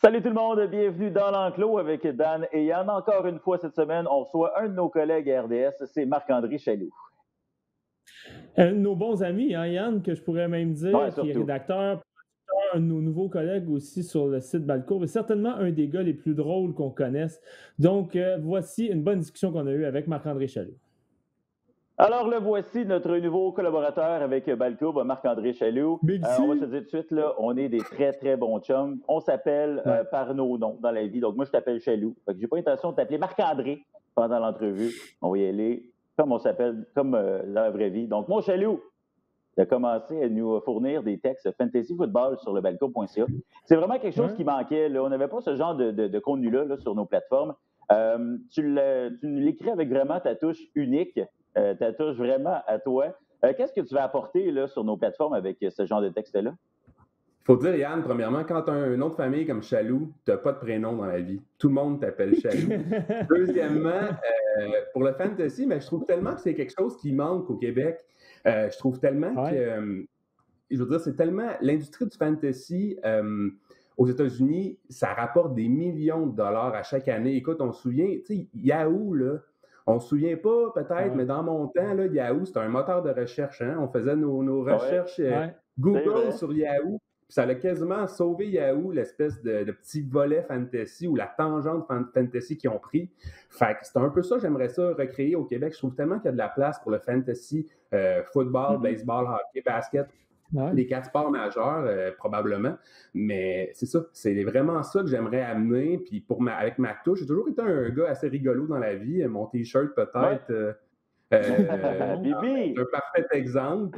Salut tout le monde, bienvenue dans l'enclos avec Dan et Yann. Encore une fois cette semaine, on reçoit un de nos collègues à RDS, c'est Marc-André Chaloux. Un de nos bons amis, hein, Yann, que je pourrais même Ouais, dire, qui est surtout. rédacteur, un de nos nouveaux collègues aussi sur le site Balcour, et certainement un des gars les plus drôles qu'on connaisse. Donc, voici une bonne discussion qu'on a eue avec Marc-André Chaloux. Alors le voici, notre nouveau collaborateur avec Balcour, Marc-André Chaloux. On va se Merci! dire tout de suite, là, on est des très très bons chums. On s'appelle Ouais. par nos noms dans la vie. Donc moi je t'appelle Chaloux. Fait que j'ai pas l'intention de t'appeler Marc-André pendant l'entrevue. On va y aller comme on s'appelle, comme dans la vraie vie. Donc mon Chaloux, tu as commencé à nous fournir des textes fantasy football sur le balcon.ca. C'est vraiment quelque chose Ouais. qui manquait. Là. On n'avait pas ce genre de contenu-là là, sur nos plateformes. Tu l'écris avec vraiment ta touche unique, ta touche vraiment à toi. Qu'est-ce que tu vas apporter là, sur nos plateformes avec ce genre de texte-là? Faut dire, Yann, premièrement, quand tu as un nom de famille comme Chaloux, tu n'as pas de prénom dans la vie. Tout le monde t'appelle Chaloux. Deuxièmement, pour le fantasy, mais je trouve tellement que c'est quelque chose qui manque au Québec. Je trouve tellement Ouais. que, je veux dire, c'est tellement l'industrie du fantasy aux États-Unis, ça rapporte des millions de dollars à chaque année. Écoute, on se souvient, tu sais, Yahoo, là, on se souvient pas peut-être, Ouais. mais dans mon temps, là, Yahoo, c'était un moteur de recherche. Hein? On faisait nos Ouais, recherches Ouais. c'est Google vrai. sur Yahoo. Puis ça a quasiment sauvé Yahoo, l'espèce de petit volet fantasy ou la tangente fantasy qu'ils ont pris. Fait que c'est un peu ça, j'aimerais ça recréer au Québec. Je trouve tellement qu'il y a de la place pour le fantasy, football, baseball, hockey, basket, Ouais. les 4 sports majeurs, probablement. Mais c'est ça, c'est vraiment ça que j'aimerais amener. Puis avec ma touche, j'ai toujours été un gars assez rigolo dans la vie. Mon T-shirt Ouais. peut-être Bibi! un parfait exemple.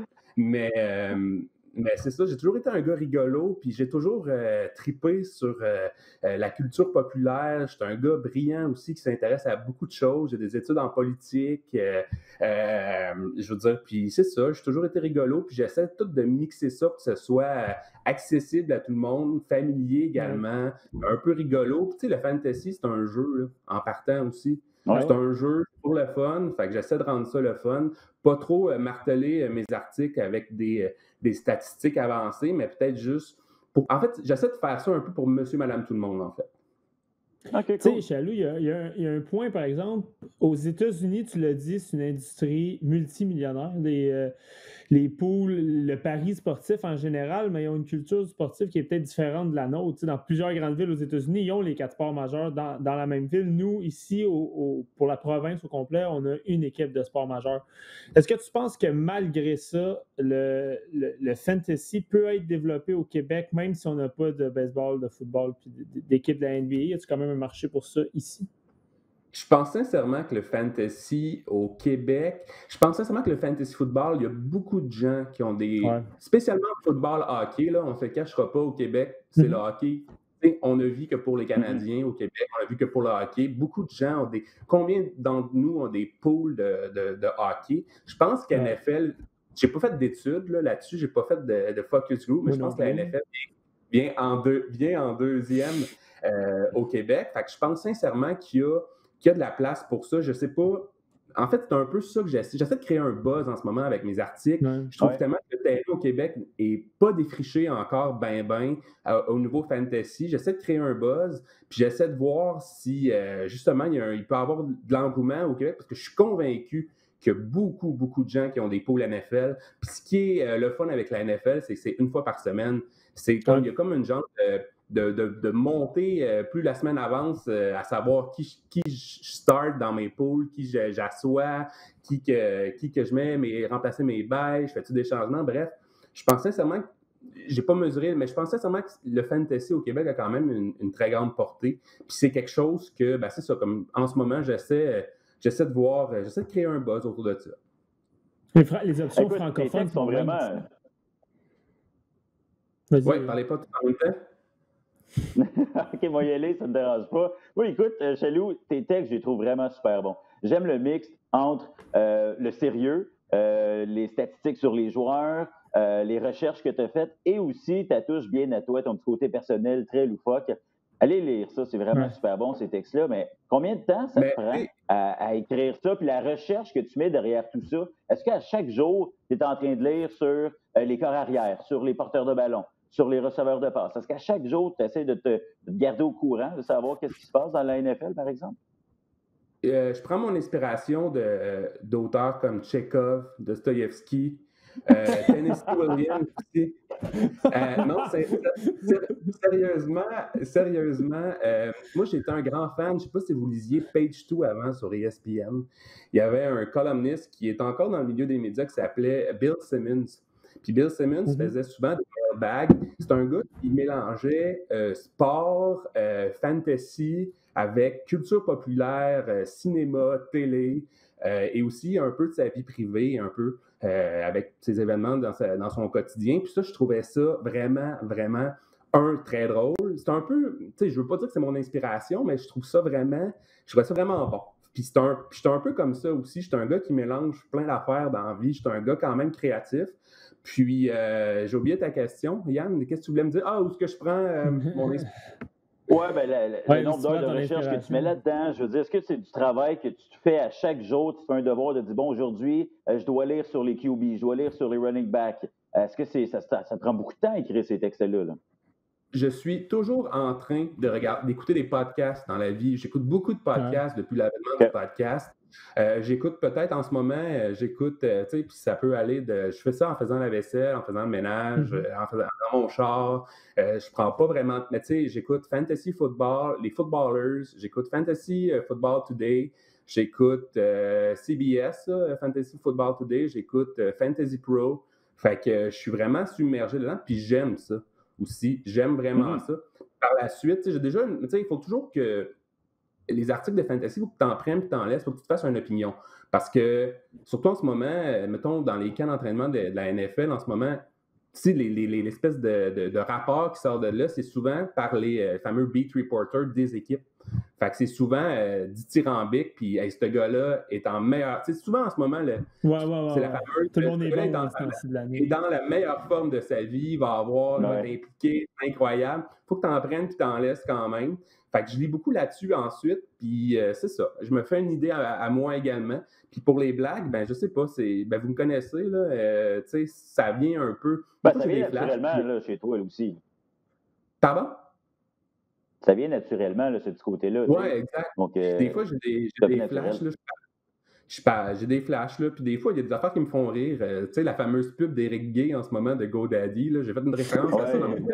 Mais c'est ça, j'ai toujours été un gars rigolo, puis j'ai toujours tripé sur la culture populaire. J'étais un gars brillant aussi qui s'intéresse à beaucoup de choses. J'ai des études en politique, je veux dire, puis c'est ça, j'ai toujours été rigolo, puis j'essaie tout de mixer ça pour que ce soit accessible à tout le monde, familier également, un peu rigolo. Puis tu sais, le fantasy, c'est un jeu, là, en partant aussi. Ouais. C'est un jeu pour le fun, fait que j'essaie de rendre ça le fun. Pas trop marteler mes articles avec des statistiques avancées, mais peut-être juste pour... En fait, j'essaie de faire ça un peu pour monsieur, madame, tout le monde, en fait. OK, Tu cool. sais, Chaloux, il y a un point, par exemple, aux États-Unis, tu l'as dit, c'est une industrie multimillionnaire. Les poules, le pari sportif en général, mais ils ont une culture sportive qui est peut-être différente de la nôtre. Tu sais, dans plusieurs grandes villes aux États-Unis, ils ont les 4 sports majeurs dans la même ville. Nous, ici, pour la province au complet, on a une équipe de sports majeurs. Est-ce que tu penses que malgré ça, le fantasy peut être développé au Québec, même si on n'a pas de baseball, de football, puis d'équipe de la NBA? Y a-t-il quand même un marché pour ça ici? Je pense sincèrement que le fantasy au Québec, je pense sincèrement que le fantasy football, il y a beaucoup de gens qui ont Ouais. spécialement le football hockey, là, on ne se cachera pas au Québec, c'est le hockey. T'sais, on a vu que pour les Canadiens au Québec, on a vu que pour le hockey, beaucoup de gens ont combien d'entre nous ont des pools de hockey? Je pense qu'à NFL, j'ai pas fait d'études là-dessus, j'ai pas fait de focus group, mais je pense que la NFL vient en deuxième au Québec. Fait que je pense sincèrement qu'il y a de la place pour ça. Je sais pas. En fait, c'est un peu ça que j'essaie. J'essaie de créer un buzz en ce moment avec mes articles. Je trouve tellement que le terrain au Québec n'est pas défriché encore au niveau fantasy. J'essaie de créer un buzz, puis j'essaie de voir si, justement, il peut y avoir de l'engouement au Québec, parce que je suis convaincu qu'il y a beaucoup, beaucoup de gens qui ont des poules NFL. Puis ce qui est le fun avec la NFL, c'est que c'est une fois par semaine. Il y a comme une genre de monter plus la semaine avance à savoir qui je start dans mes poules, qui j'assois, qui que je mets, remplacer mes bails, je fais-tu des changements, bref. Je pense sincèrement que j'ai pas mesuré, mais je pense sincèrement que le fantasy au Québec a quand même une très grande portée. Puis c'est quelque chose que, c'est ça, comme en ce moment, j'essaie de créer un buzz autour de ça. Les options francophones sont vraiment... Oui, parlez pas tout en même temps. OK, moi y aller, ça ne me dérange pas. Oui, écoute, Chaloux, tes textes, je les trouve vraiment super bons. J'aime le mix entre le sérieux, les statistiques sur les joueurs, les recherches que tu as faites et aussi ta touche bien à toi, ton petit côté personnel très loufoque. Allez lire ça, c'est vraiment super bon, ces textes-là, mais combien de temps ça te prend à écrire ça? Puis la recherche que tu mets derrière tout ça, est-ce qu'à chaque jour, tu es en train de lire sur les corps arrière, sur les porteurs de ballon, sur les receveurs de passe? Est-ce qu'à chaque jour, tu essaies de te garder au courant, de savoir qu'est-ce qui se passe dans la NFL, par exemple? Je prends mon inspiration d'auteurs comme Tchekhov, Dostoïevski, Tennessee Williams aussi. Non, sérieusement, moi j'étais un grand fan, je ne sais pas si vous lisiez Page 2 avant sur ESPN. Il y avait un columniste qui est encore dans le milieu des médias qui s'appelait Bill Simmons. Puis Bill Simmons faisait souvent des mailbags. C'est un gars qui mélangeait sport, fantasy avec culture populaire, cinéma, télé, et aussi un peu de sa vie privée, un peu avec ses événements dans son quotidien. Puis ça, je trouvais ça vraiment, vraiment, très drôle. C'est un peu, tu sais, je veux pas dire que c'est mon inspiration, mais je trouvais ça vraiment bon. Puis j'étais un peu comme ça aussi. J'étais un gars qui mélange plein d'affaires dans la vie. J'étais un gars quand même créatif. Puis, j'ai oublié ta question. Yann, qu'est-ce que tu voulais me dire? Ah, où est-ce que je prends mon inspiration? Oui, bien, le nombre d'heures de recherche que tu mets là-dedans, je veux dire, est-ce que c'est du travail que tu fais à chaque jour? Tu fais un devoir de dire, bon, aujourd'hui, je dois lire sur les QB, je dois lire sur les running backs. Est-ce que ça prend beaucoup de temps à écrire ces textes-là? Là? Je suis toujours en train d'écouter des podcasts dans la vie. J'écoute beaucoup de podcasts depuis l'avènement du podcast. J'écoute peut-être en ce moment, tu sais, puis ça peut aller je fais ça en faisant la vaisselle, en faisant le ménage, dans mon char. Je prends pas vraiment, mais tu sais, j'écoute Fantasy Football, les Footballers, j'écoute Fantasy Football Today, j'écoute CBS, Fantasy Football Today, j'écoute Fantasy Pro. Fait que je suis vraiment submergé dedans, puis j'aime ça aussi. J'aime vraiment ça. Par la suite, j'ai déjà, tu sais, il faut toujours que les articles de fantasy, il faut que tu en prennes et tu t'en laisses, il faut que tu te fasses une opinion. Parce que, surtout en ce moment, mettons, dans les camps d'entraînement de la NFL, en ce moment, tu sais, l'espèce de rapport qui sort de là, c'est souvent par les fameux beat reporters des équipes. Fait que c'est souvent dithyrambique, puis hey, ce gars-là est en meilleur. Tu sais, souvent en ce moment, c'est la fameuse. Tout le monde est bon dans ce temps-ci de l'année. Et dans la meilleure forme de sa vie, il va être impliqué, c'est incroyable. Il faut que tu en prennes puis t'en laisses quand même. Fait que je lis beaucoup là-dessus ensuite, puis c'est ça. Je me fais une idée à moi également. Puis pour les blagues, ben je sais pas, vous me connaissez, là, tu sais, ça vient un peu. Ça vient naturellement là, chez toi aussi. Pardon? Ça vient naturellement, là, ce petit côté-là. Oui, exact. Donc, des fois, j'ai des flashs, là, j'ai des flashs, là, puis des fois, il y a des affaires qui me font rire. Tu sais, la fameuse pub d'Éric Gay en ce moment de GoDaddy, là, j'ai fait une référence à ça dans mon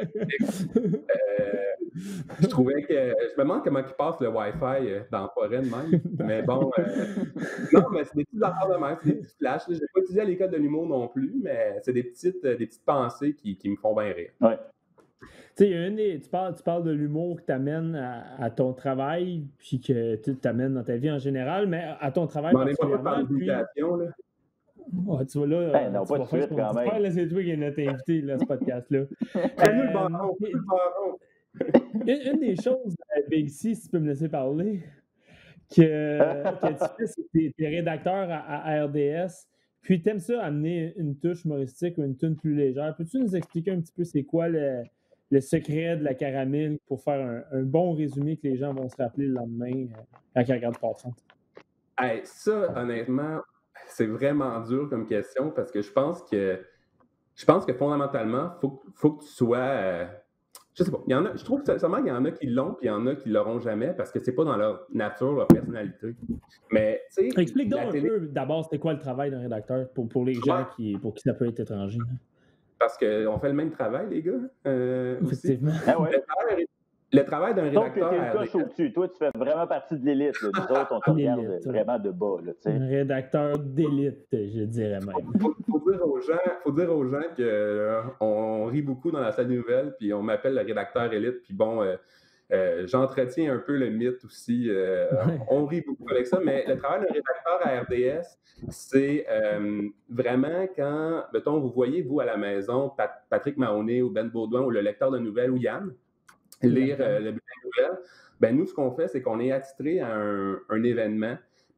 je trouvais que... Je me demande comment il passe le Wi-Fi dans la forêt de même. Mais bon... non, mais c'est des petites affaires de même, c'est des petits flashs. Je n'ai pas étudié à l'école de l'humour non plus, mais c'est des petites pensées qui me font bien rire. Ouais. Tu sais, tu parles de l'humour que tu amènes à ton travail, puis que tu t'amènes dans ta vie en général, mais à ton travail particulièrement. On n'est pas d'éducation, là. Ouais, tu vois là, non, pas de suite quand même. Là, c'est toi qui es notre invité, là, ce podcast-là. Fais-nous le baron, fais-nous le baron. Une des choses, Big C, si tu peux me laisser parler, que tu fais, c'est que tu es rédacteur à RDS, puis tu aimes ça amener une touche humoristique ou une tune plus légère. Peux-tu nous expliquer un petit peu c'est quoi le secret de la caramel pour faire un bon résumé que les gens vont se rappeler le lendemain quand ils regardent Passante? Hey, ça, honnêtement, c'est vraiment dur comme question parce que je pense que fondamentalement, faut que tu sois... je sais pas. Je trouve sincèrement qu'il y en a qui l'ont, puis il y en a qui l'auront jamais parce que c'est pas dans leur nature, leur personnalité. Mais, tu sais. Explique donc un peu d'abord, c'était quoi le travail d'un rédacteur pour les gens pour qui ça peut être étranger. Hein? Parce qu'on fait le même travail, les gars. Effectivement. Ah ouais. Le travail d'un rédacteur. Donc, tu es le coche au-dessus. Toi, tu fais vraiment partie de l'élite. Nous autres, on te regarde vraiment de bas. Là, un rédacteur d'élite, je dirais même. Faut dire aux gens qu'on rit beaucoup dans la salle des nouvelles, puis on m'appelle le rédacteur élite, puis bon, j'entretiens un peu le mythe aussi. On rit beaucoup avec ça, mais le travail d'un rédacteur à RDS, c'est vraiment quand, mettons, vous voyez, vous, à la maison, Patrick Mahoney ou Ben Baudouin ou le lecteur de nouvelles ou Yann, lire le bulletin de nouvelles, ben nous, ce qu'on fait, c'est qu'on est attitré à un événement,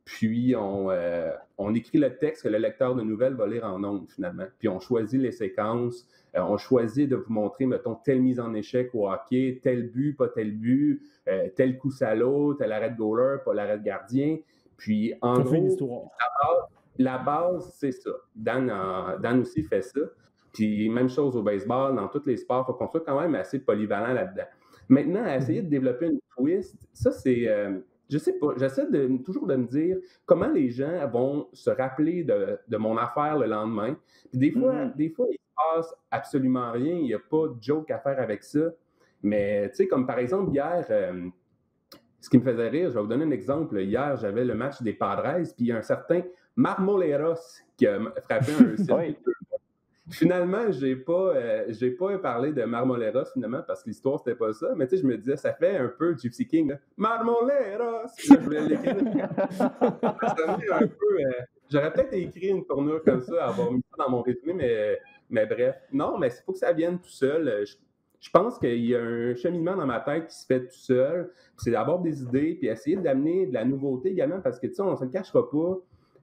Puis, on écrit le texte que le lecteur de nouvelles va lire en ondes, finalement. Puis, on choisit les séquences. On choisit de vous montrer, mettons, telle mise en échec au hockey, tel but, pas tel but, tel coup salaud, tel arrêt de goaler, pas l'arrêt de gardien. Puis, en gros, la base, c'est ça. Dan aussi fait ça. Puis, même chose au baseball, dans tous les sports, il faut qu'on soit quand même assez polyvalent là-dedans. Maintenant, à essayer de développer une twist, ça, c'est... je sais pas, j'essaie toujours de me dire comment les gens vont se rappeler de mon affaire le lendemain. Puis des fois, il se passe absolument rien, il n'y a pas de joke à faire avec ça. Mais tu sais, comme par exemple hier, ce qui me faisait rire, je vais vous donner un exemple. Hier, j'avais le match des Padres, puis il y a un certain Marmoleros qui a frappé un circuit. Finalement, j'ai pas parlé de Marmoleros, finalement, parce que l'histoire, c'était pas ça. Mais tu sais, je me disais, ça fait un peu Gypsy King, là. Marmoleros! Je voulais l'écrire. Ça fait un peu... j'aurais peut-être écrit une tournure comme ça, avoir mis ça dans mon résumé, mais bref. Non, mais il faut que ça vienne tout seul. Je pense qu'il y a un cheminement dans ma tête qui se fait tout seul. C'est d'avoir des idées, puis essayer d'amener de la nouveauté également, parce que, tu sais, on ne se le cachera pas.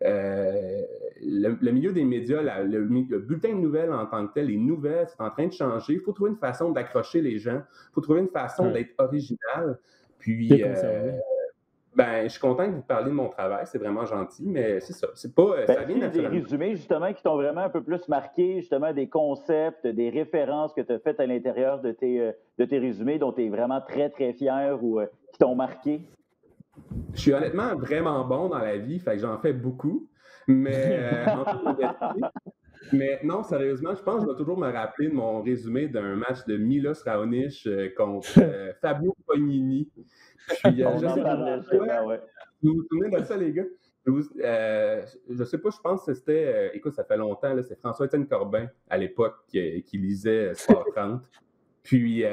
Le milieu des médias, le bulletin de nouvelles en tant que tel, les nouvelles, c'est en train de changer. Il faut trouver une façon d'accrocher les gens. Il faut trouver une façon d'être original. Puis, je suis content que vous parliez de mon travail. C'est vraiment gentil, mais c'est ça. C'est pas, ça vient naturellement. Des résumés, justement, qui t'ont vraiment un peu plus marqué, justement, des concepts, des références que tu as faites à l'intérieur de tes résumés dont tu es vraiment très, très fier ou qui t'ont marqué? Je suis honnêtement vraiment bon dans la vie, fait que j'en fais beaucoup. Mais mais non, sérieusement, je pense que je vais toujours me rappeler de mon résumé d'un match de Milos Raonic contre Fabio Fognini. Puis, On en parlait justement, ouais. Vous vous souvenez de ça, les gars? Je sais pas, je pense que c'était... écoute, ça fait longtemps, là, c'est François-Étienne Corbin, à l'époque, qui lisait Sport 30. Puis...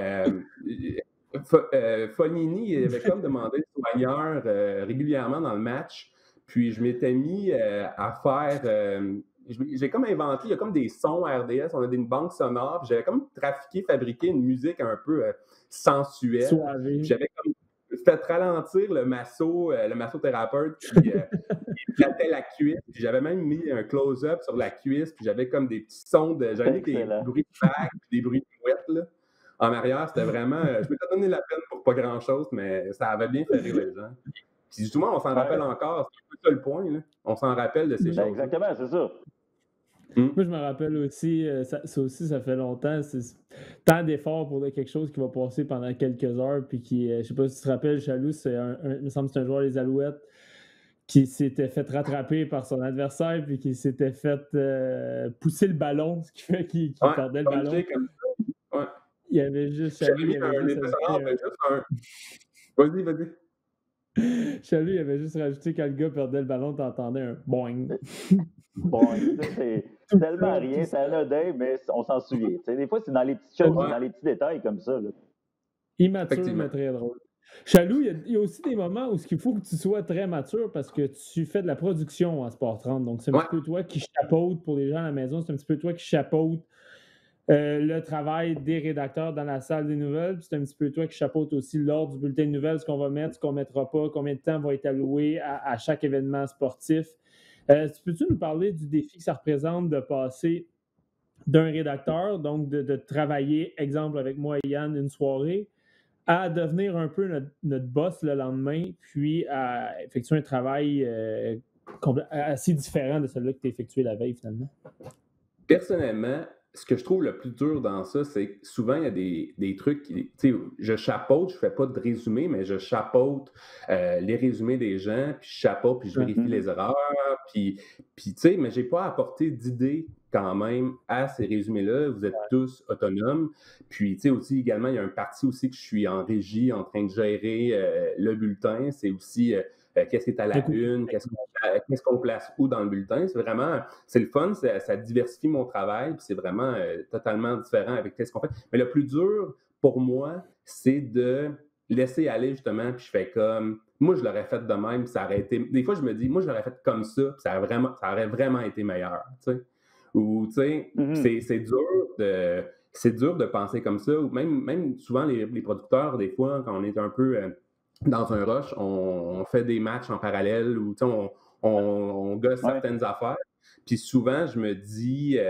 Fognini avait comme demandé le soigneur régulièrement dans le match. Puis je m'étais mis à faire... j'ai comme inventé, il y a comme des sons RDS, on a une banque sonore, puis j'avais comme fabriqué une musique un peu sensuelle. J'avais comme fait ralentir le massothérapeute qui flattait la cuisse, puis j'avais même mis un close-up sur la cuisse, puis j'avais comme des petits sons j'avais des bruits de vagues, puis des bruits de mouettes, là. En arrière, c'était vraiment... je m'étais donné la peine pour pas grand-chose, mais ça avait bien fait rire les gens. Puis justement, on s'en rappelle encore. C'est un peu ça le point, là. On s'en rappelle de ces choses. Exactement, c'est ça. Moi, je me rappelle aussi, ça fait longtemps, c'est tant d'efforts pour quelque chose qui va passer pendant quelques heures, puis qui, je sais pas si tu te rappelles, Chaloux, il me semble que c'est un joueur des Alouettes qui s'était fait rattraper par son adversaire, puis qui s'était fait pousser le ballon, ce qui fait qu'il perdait le ballon. Comme ça. Ouais. Il y avait juste Chaloux. Vas-y. Chaloux, il avait juste rajouté quand le gars perdait le ballon, t'entendais un boing. Boing, c'est tellement rien, c'est anodin, mais on s'en souvient. T'sais, des fois, c'est dans les petites choses, dans les petits détails comme ça. Là. Immature, mais très drôle. Chaloux, il y a aussi des moments où il faut que tu sois très mature parce que tu fais de la production à Sport 30. Donc, c'est un petit peu toi qui chapeaute pour les gens à la maison. C'est un petit peu toi qui chapeaute le travail des rédacteurs dans la salle des nouvelles. Puis c'est un petit peu toi qui chapeaute aussi l'ordre du bulletin de nouvelles, ce qu'on va mettre, ce qu'on ne mettra pas, combien de temps va être alloué à chaque événement sportif. Peux-tu nous parler du défi que ça représente de passer d'un rédacteur, donc de travailler, exemple avec moi et Yann, une soirée, à devenir un peu notre boss le lendemain, puis à effectuer un travail assez différent de celui que tu as effectué la veille, finalement? Personnellement, ce que je trouve le plus dur dans ça, c'est que souvent, il y a des trucs qui... Tu sais, je chapeaute, je fais pas de résumé, mais je chapeaute les résumés des gens, puis je chapeaute, puis je vérifie les erreurs, puis tu sais, mais j'ai pas apporté d'idées quand même à ces résumés-là. Vous êtes tous autonomes. Puis, tu sais, aussi, également, il y a un parti aussi que je suis en régie, en train de gérer le bulletin. C'est aussi... qu'est-ce qui est à la une, qu'est-ce qu'on place où dans le bulletin. C'est le fun, ça diversifie mon travail, puis c'est vraiment totalement différent avec ce qu'on fait. Mais le plus dur pour moi, c'est de laisser aller justement, puis je fais comme, moi je l'aurais fait de même, puis ça aurait été, des fois je me dis, moi je l'aurais fait comme ça, puis ça aurait vraiment été meilleur, tu sais. Ou, tu sais, c'est dur de penser comme ça, ou même souvent les producteurs, des fois, quand on est un peu... dans un rush, on fait des matchs en parallèle ou on gosse certaines affaires. Puis souvent, je me dis,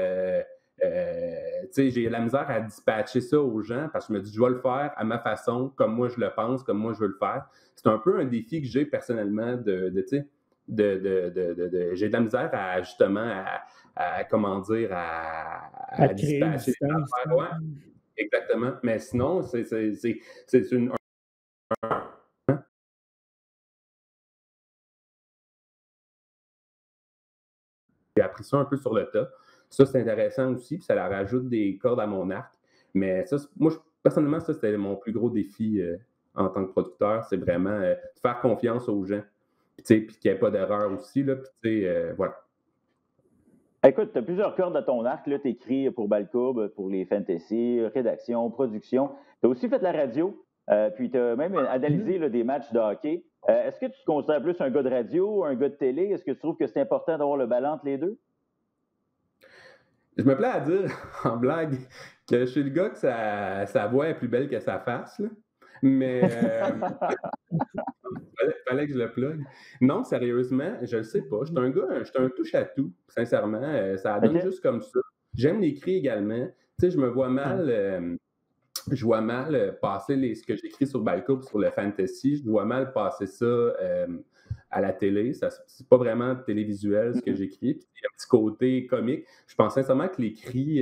j'ai la misère à dispatcher ça aux gens parce que je me dis, je vais le faire à ma façon, comme moi je le pense, comme moi je veux le faire. C'est un peu un défi que j'ai personnellement j'ai de la misère à justement comment dire, à dispatcher les affaires. Ouais, exactement. Mais sinon, c'est une. J'ai appris ça un peu sur le tas. Ça, c'est intéressant aussi, puis ça leur rajoute des cordes à mon arc. Mais ça, moi, personnellement, ça, c'était mon plus gros défi en tant que producteur. C'est vraiment de faire confiance aux gens. Puis qu'il n'y ait pas d'erreur aussi. Là, voilà. Écoute, tu as plusieurs cordes à ton arc. Tu écris pour Balcourbe, pour les fantasy, rédaction, production. Tu as aussi fait de la radio, puis tu as même analysé des matchs de hockey. Est-ce que tu te considères plus un gars de radio ou un gars de télé? Est-ce que tu trouves que c'est important d'avoir le ballon entre les deux? Je me plais à dire, en blague, que je suis le gars que sa voix est plus belle que sa face. Là. Mais fallait que je le plug. Non, sérieusement, je le sais pas. Je suis un touche-à-tout, sincèrement. Ça donne juste comme ça. J'aime l'écrit également. Tu sais, je me vois mal. Je vois mal passer ce que j'écris sur Balcourbe, sur le fantasy. Je vois mal passer ça à la télé. C'est pas vraiment télévisuel ce que j'écris. Puis, il y a un petit côté comique. Je pense sincèrement que l'écrit,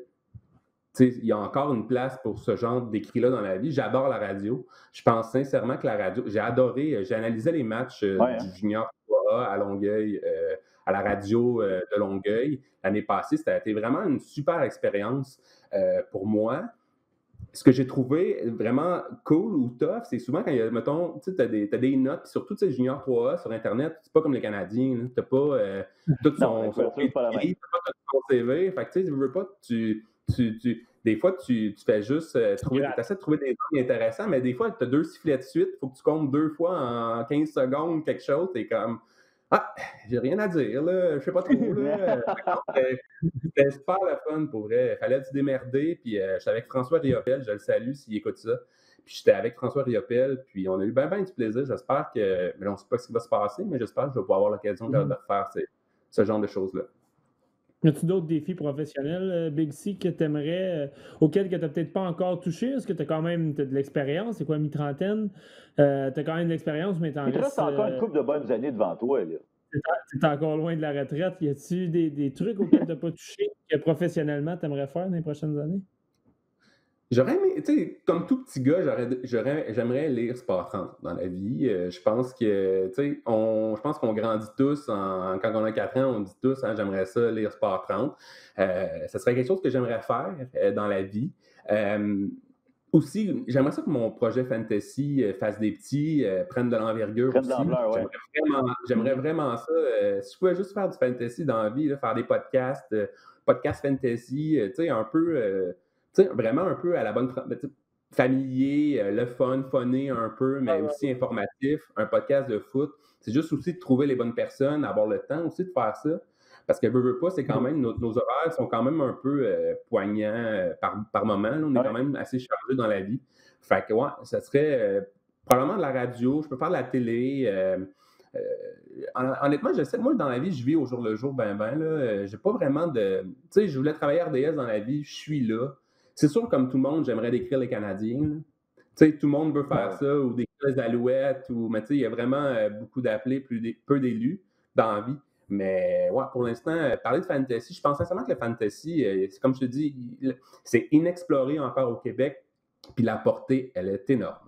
il y a encore une place pour ce genre d'écrit-là dans la vie. J'adore la radio. Je pense sincèrement que la radio, j'ai adoré, j'ai analysé les matchs du Junior 3A à Longueuil, à la radio de Longueuil l'année passée. Ça a été vraiment une super expérience pour moi. Ce que j'ai trouvé vraiment cool ou tough, c'est souvent quand il y a, mettons, tu sais, t'as des notes, surtout, tu sais, Junior 3A sur Internet, c'est pas comme les Canadiens, t'as pas tout son CV, t'as pas tout son CV. Fait que, tu sais, tu veux pas, des fois, tu fais juste t'essaies de trouver des noms intéressants, mais des fois, t'as 2 sifflets de suite, faut que tu comptes 2 fois en 15 secondes quelque chose, t'es comme, ah, j'ai rien à dire, là, je sais pas trop, là. C'était super le fun, pour vrai. Fallait se démerder, puis j'étais avec François Riopel, je le salue s'il écoute ça. Puis j'étais avec François Riopel, puis on a eu ben du plaisir. J'espère que, mais on ne sait pas ce qui va se passer, mais j'espère que je vais pouvoir avoir l'occasion de faire ce genre de choses-là. Y a-tu d'autres défis professionnels, Big C, que tu aimerais, auxquels tu n'as peut-être pas encore touché? Est-ce que tu as quand même de l'expérience? C'est quoi, mi-trentaine? Tu as quand même de l'expérience, mais tu en Il te reste encore une couple de bonnes années devant toi. Là. Tu es encore loin de la retraite. Y a-tu des trucs auxquels tu n'as pas touché que professionnellement tu aimerais faire dans les prochaines années? J'aurais aimé, tu sais, comme tout petit gars, j'aimerais lire Sport 30 dans la vie. Je pense que, tu sais, je pense qu'on grandit tous, quand on a 4 ans, on dit tous, hein, j'aimerais ça lire Sport 30. Ça serait quelque chose que j'aimerais faire dans la vie. Aussi, j'aimerais ça que mon projet fantasy fasse des petits, prenne de l'envergure aussi. J'aimerais vraiment ça. Si je pouvais juste faire du fantasy dans la vie, là, faire des podcasts fantasy, tu sais, un peu... tu sais, vraiment un peu à la bonne familier, le fun, funné un peu, mais aussi informatif, un podcast de foot. C'est juste aussi de trouver les bonnes personnes, avoir le temps aussi de faire ça. Parce que veux pas, c'est quand même, nos horaires sont quand même un peu poignants par moment. Là, on est quand même assez chargé dans la vie. Fait que ouais, ça serait probablement de la radio, je peux faire de la télé. Honnêtement, moi, dans la vie, je vis au jour le jour, là. J'ai pas vraiment de. Tu sais, je voulais travailler RDS dans la vie, je suis là. C'est sûr, comme tout le monde, j'aimerais décrire les Canadiens. Tu sais, tout le monde veut faire ça, ou décrire les Alouettes, mais tu sais, il y a vraiment beaucoup d'appelés, peu d'élus dans la vie. Mais ouais, pour l'instant, parler de fantasy, je pense sincèrement que le fantasy, c'est comme je te dis, c'est inexploré encore au Québec, puis la portée, elle est énorme.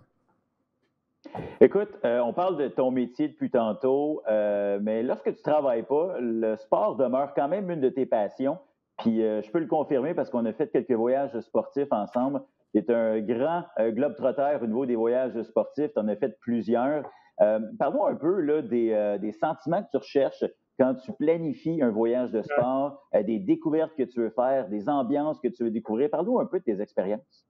Écoute, on parle de ton métier depuis tantôt, mais lorsque tu ne travailles pas, le sport demeure quand même une de tes passions. Puis je peux le confirmer parce qu'on a fait quelques voyages sportifs ensemble. Tu es un grand globe-trotter au niveau des voyages sportifs. Tu en as fait plusieurs. Parle-moi un peu là, des sentiments que tu recherches quand tu planifies un voyage de sport, des découvertes que tu veux faire, des ambiances que tu veux découvrir. Parle-nous un peu de tes expériences.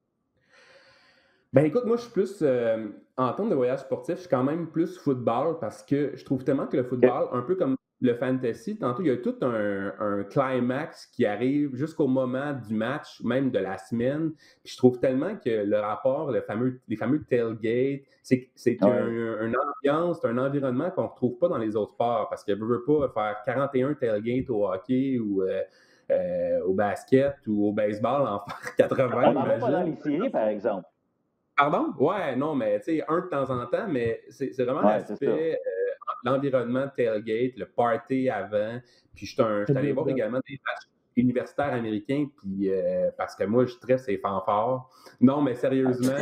Ben écoute, moi je suis plus, en termes de voyage sportif, je suis quand même plus football parce que je trouve tellement que le football, un peu comme le fantasy, tantôt, il y a tout un climax qui arrive jusqu'au moment du match, même de la semaine. Puis je trouve tellement que le rapport, les fameux tailgates, c'est une ambiance, un environnement qu'on ne retrouve pas dans les autres sports. Parce qu'elle ne veut pas faire 41 tailgates au hockey ou au basket ou au baseball, en faire 80. On n'en voit pas dans les séries, par exemple. Pardon? Ouais, non, mais tu sais, un de temps en temps, mais c'est vraiment l'aspect, l'environnement tailgate, le party avant. Puis je suis allé voir également des matchs universitaires américains, puis parce que moi, je stresse ces fanfares. Non, mais sérieusement,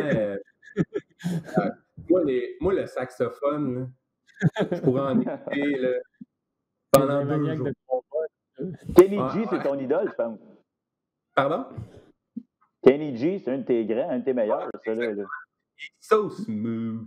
moi, le saxophone, là, je pourrais en écouter là, pendant 2 jours. Kenny G, c'est ton idole, je pense. Pardon? Kenny G, c'est un de tes grands, un de tes meilleurs, ça, là. It's so smooth.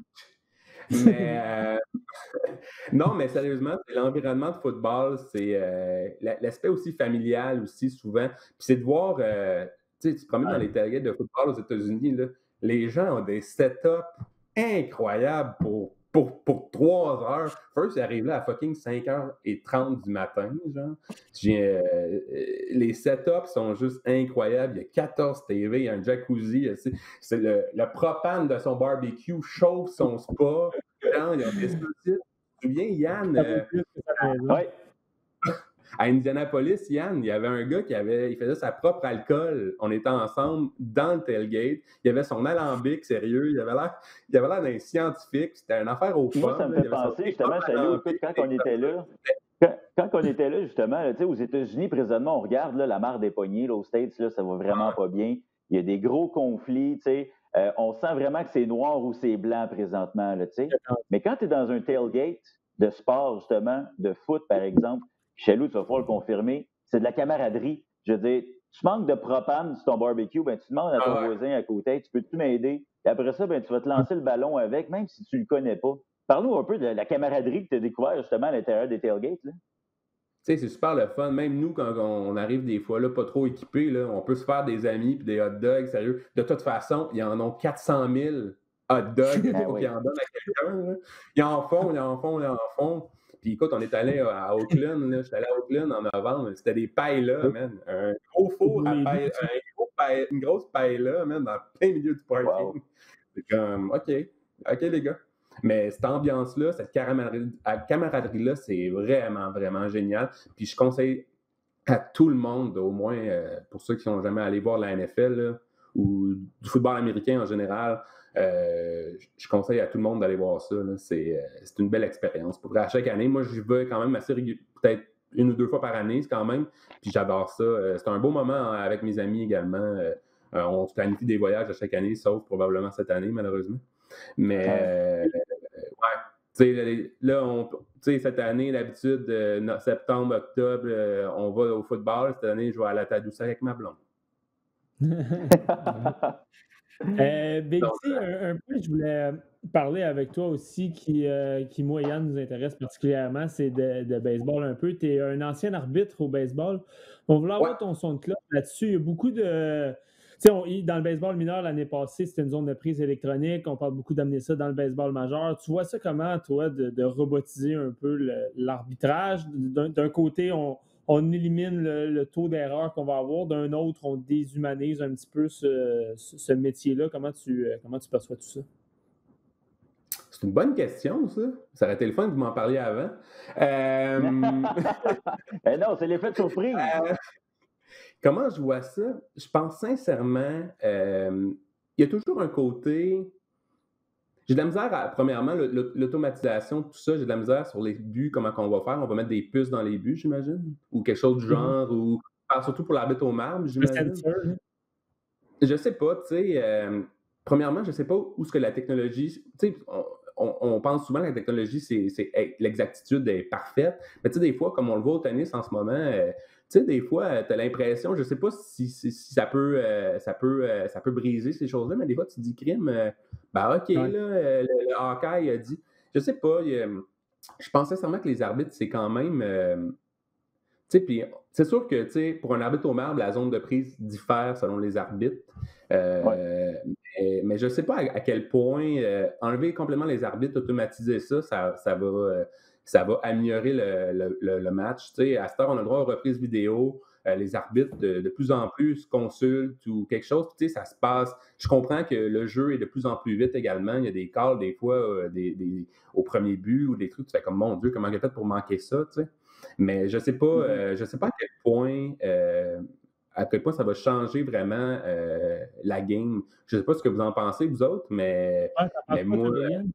Mais non, mais sérieusement, l'environnement de football, c'est l'aspect aussi familial aussi souvent. Puis c'est de voir, tu te promènes dans les tailgates de football aux États-Unis, là, les gens ont des setups incroyables pour 3 heures. First, ils arrivent là à fucking 5h30 du matin, genre. Les setups sont juste incroyables. Il y a 14 TV, il y a un jacuzzi. C'est le propane de son barbecue chauffe son spa. Genre, il y a des saucisses. Tu te souviens, Yann? Ouais. À Indianapolis, Yann, il y avait un gars il faisait sa propre alcool. On était ensemble dans le tailgate. Il avait son alambic sérieux. Il avait l'air d'un scientifique. C'était une affaire au fun. Moi, ça me fait penser, justement, Chaloux, écoute, quand on était là, justement, là, aux États-Unis, présentement, on regarde là, la mare des poignées, là, aux States, là, ça va vraiment pas bien. Il y a des gros conflits, tu sais. On sent vraiment que c'est noir ou c'est blanc présentement, là, tu sais. Mais quand tu es dans un tailgate de sport, justement, de foot, par exemple, Chaloux, tu vas pouvoir le confirmer, c'est de la camaraderie. Je veux dire, tu manques de propane sur ton barbecue, ben, tu demandes à ton voisin à côté, tu peux-tu m'aider? Et après ça, ben, tu vas te lancer le ballon avec, même si tu ne le connais pas. Parle-nous un peu de la camaraderie que tu as découvert justement à l'intérieur des tailgates. Là. Tu sais, c'est super le fun. Même nous, quand on arrive des fois là, pas trop équipés, là, on peut se faire des amis puis des hot dogs, sérieux. De toute façon, ils en ont 400 000 hot dogs. Il faut qu'ils en donnent à quelqu'un. Là. Ils en font. Puis écoute, on est allé à Oakland. Là. J'étais allé à Oakland en novembre. C'était des pailles-là, man. Un gros four à paille, une grosse paille-là, man, dans plein milieu du parking. Wow. C'est comme, OK, les gars. Mais cette ambiance-là, cette camaraderie-là, c'est vraiment, vraiment génial. Puis je conseille à tout le monde, au moins pour ceux qui n'ont jamais allé voir la NFL là, ou du football américain en général, je conseille à tout le monde d'aller voir ça. Là. C'est une belle expérience. Pour à chaque année, moi, j'y vais quand même assez peut-être 1 ou 2 fois par année, quand même. Puis j'adore ça. C'est un beau moment avec mes amis également. On se planifie des voyages à chaque année, sauf probablement cette année, malheureusement. Mais là, cette année, d'habitude, septembre, octobre, on va au football. Cette année, je vais à la Tadoussac avec ma blonde. Bexy, un point que je voulais parler avec toi aussi, qui moi, Yann, nous intéresse particulièrement, c'est de baseball un peu. Tu es un ancien arbitre au baseball. On voulait avoir ton son de cloche là-dessus. Il y a beaucoup de... dans le baseball mineur, l'année passée, c'était une zone de prise électronique. On parle beaucoup d'amener ça dans le baseball majeur. Tu vois ça comment, toi, de robotiser un peu l'arbitrage? D'un côté, on élimine le taux d'erreur qu'on va avoir. D'un autre, on déshumanise un petit peu ce métier-là. Comment tu perçois tout ça? C'est une bonne question, ça. Ça aurait été le fun que vous m'en parliez avant. Non, c'est l'effet de surprise. Comment je vois ça? Je pense sincèrement, il y a toujours un côté... J'ai de la misère premièrement, l'automatisation, tout ça, j'ai de la misère sur les buts, comment qu'on va faire. On va mettre des puces dans les buts, j'imagine? Ou quelque chose du genre, ou surtout pour l'arbitre au marbre, j'imagine. Je sais pas, tu sais. Premièrement, je sais pas où est-ce que la technologie... Tu sais, on pense souvent que la technologie, l'exactitude est parfaite. Mais tu sais, des fois, comme on le voit au tennis en ce moment... tu sais, des fois, tu as l'impression, je ne sais pas si ça peut briser ces choses-là, mais des fois, tu te dis, crime, OK, là, le Hawkeye a dit, je sais pas, je pense sincèrement que les arbitres, c'est quand même, tu sais, puis c'est sûr que, tu sais, pour un arbitre au marbre, la zone de prise diffère selon les arbitres, mais je ne sais pas à quel point enlever complètement les arbitres, automatiser ça va ça va améliorer le match. Tu sais, à cette heure, on a le droit aux reprises vidéo. Les arbitres, de plus en plus, se consultent ou quelque chose. Puis, tu sais, ça se passe. Je comprends que le jeu est de plus en plus vite également. Il y a des calls, des fois, au premier but ou des trucs. Tu fais comme, mon Dieu, comment il a fait pour manquer ça, tu sais. Mais je sais pas à quel point ça va changer vraiment la game. Je ne sais pas ce que vous en pensez, vous autres, mais moi,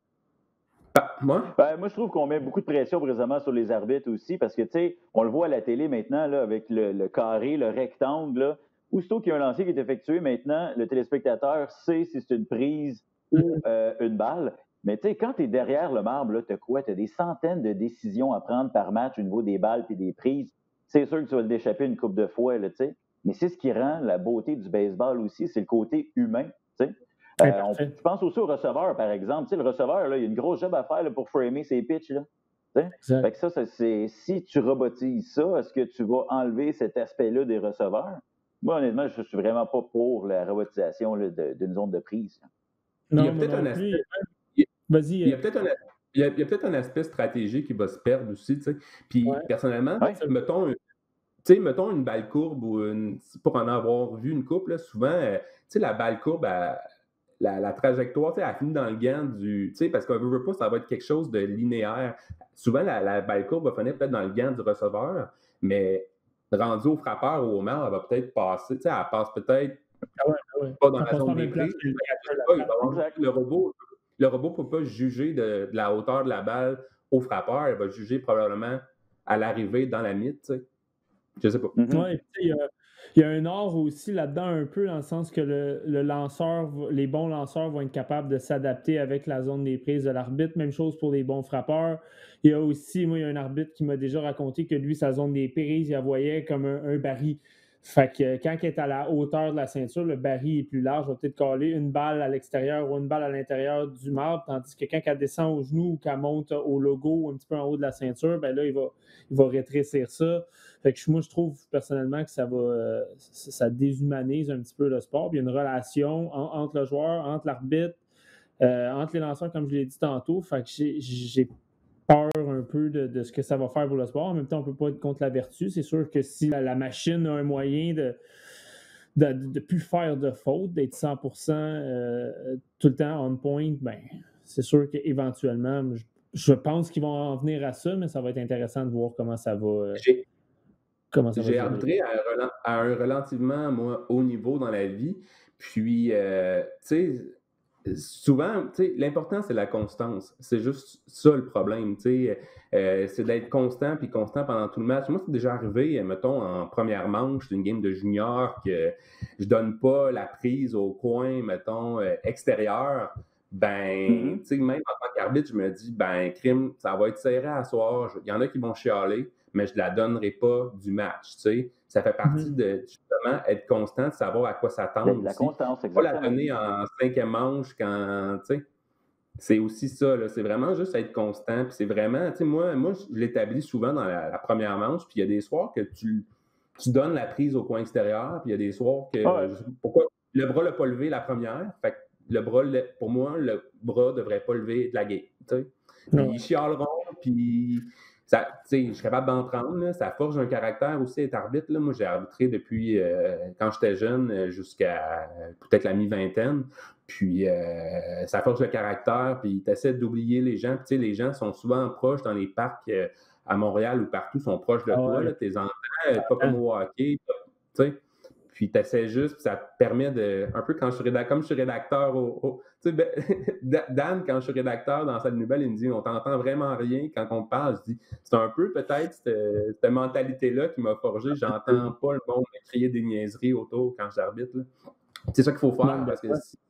moi, je trouve qu'on met beaucoup de pression présentement sur les arbitres aussi parce que, tu sais, on le voit à la télé maintenant là, avec le carré, le rectangle. Là. Aussitôt qu'il y a un lancer qui est effectué, maintenant, le téléspectateur sait si c'est une prise ou une balle. Mais tu sais, quand tu es derrière le marbre, tu as quoi? Tu as des centaines de décisions à prendre par match au niveau des balles et des prises. C'est sûr que tu vas le déchapper une couple de fois, tu sais. Mais c'est ce qui rend la beauté du baseball aussi, c'est le côté humain, tu sais. Je pense aussi au receveur, par exemple. Tu sais, le receveur, là, il y a une grosse job à faire là, pour framer ses pitches. Là. Fait que ça, c'est si tu robotises ça, est-ce que tu vas enlever cet aspect-là des receveurs? Moi, honnêtement, je ne suis vraiment pas pour la robotisation là, d'une zone de prise. Non, il y a peut-être un aspect. Vas-y. Il y a peut-être un aspect stratégique qui va se perdre aussi. Tu sais. Puis, personnellement, mettons une balle courbe ou pour en avoir vu une couple, là, souvent, tu sais, la balle courbe, la trajectoire, elle finit dans le gant du. Parce qu'on veut pas, ça va être quelque chose de linéaire. Souvent, la balle courbe va finir peut-être dans le gant du receveur, mais rendue au frappeur ou au maire, elle va peut-être passer. Elle passe peut-être pas dans la zone des prises. Le robot ne peut pas juger de la hauteur de la balle au frappeur. Il va juger probablement à l'arrivée dans la mythe. Tu sais. Je sais pas. Oui, il y a un art aussi là-dedans un peu, dans le sens que le lanceur, les bons lanceurs vont être capables de s'adapter avec la zone des prises de l'arbitre. Même chose pour les bons frappeurs. Il y a aussi, il y a un arbitre qui m'a déjà raconté que lui, sa zone des prises, il la voyait comme un baril. Fait que quand il est à la hauteur de la ceinture, le baril est plus large, il va peut-être coller une balle à l'extérieur ou une balle à l'intérieur du marbre, tandis que quand elle descend au genou ou qu'elle monte au logo un petit peu en haut de la ceinture, ben là, il va rétrécir ça. Fait que moi, je trouve personnellement que ça déshumanise un petit peu le sport. Puis il y a une relation entre le joueur, entre l'arbitre, entre les lanceurs, comme je l'ai dit tantôt. Fait que j'ai peur un peu de ce que ça va faire pour le sport. En même temps, on ne peut pas être contre la vertu. C'est sûr que si la machine a un moyen de ne plus faire de faute, d'être 100% tout le temps on point, ben, c'est sûr qu'éventuellement, je pense qu'ils vont en venir à ça, mais ça va être intéressant de voir comment ça va. J'ai arbitré à un relativement haut niveau dans la vie. Puis, tu sais, souvent, l'important, c'est la constance. C'est juste ça le problème. C'est d'être constant puis constant pendant tout le match. Moi, c'est déjà arrivé, mettons, en première manche d'une game de junior que je donne pas la prise au coin, mettons, extérieur. Ben, même en tant qu'arbitre, je me dis, ben, crime, ça va être serré à soir. Il y en a qui vont chialer, mais je ne la donnerai pas du match. Ça fait partie de justement être constant, de savoir à quoi s'attendre. La constance, exactement. Pas la donner en 5e manche quand, c'est aussi ça. Là, c'est vraiment juste être constant. Puis c'est vraiment, moi, je l'établis souvent dans la première manche. Puis il y a des soirs que tu donnes la prise au coin extérieur. Puis il y a des soirs que, pourquoi le bras l'a pas levé la première. Fait que le bras, pour moi, le bras devrait pas lever de la game. Puis ils chialeront. Puis je suis capable d'en prendre. Là. Ça forge un caractère aussi, être arbitre. Là. Moi, j'ai arbitré depuis quand j'étais jeune jusqu'à peut-être la mi-vingtaine. Puis, ça forge le caractère. Puis, tu essaies d'oublier les gens. Puis, les gens sont souvent proches dans les parcs à Montréal ou partout, sont proches de toi. Là, tes enfants, pas comme au hockey. Puis, tu essaies juste, puis ça te permet de. Un peu comme je suis rédacteur Dan, quand je suis rédacteur dans cette nouvelle, il me dit on t'entend vraiment rien quand on te parle. Je dis c'est un peu peut-être cette mentalité-là qui m'a forgé. J'entends pas le monde crier des niaiseries autour quand j'arbitre. C'est ça qu'il faut faire parce que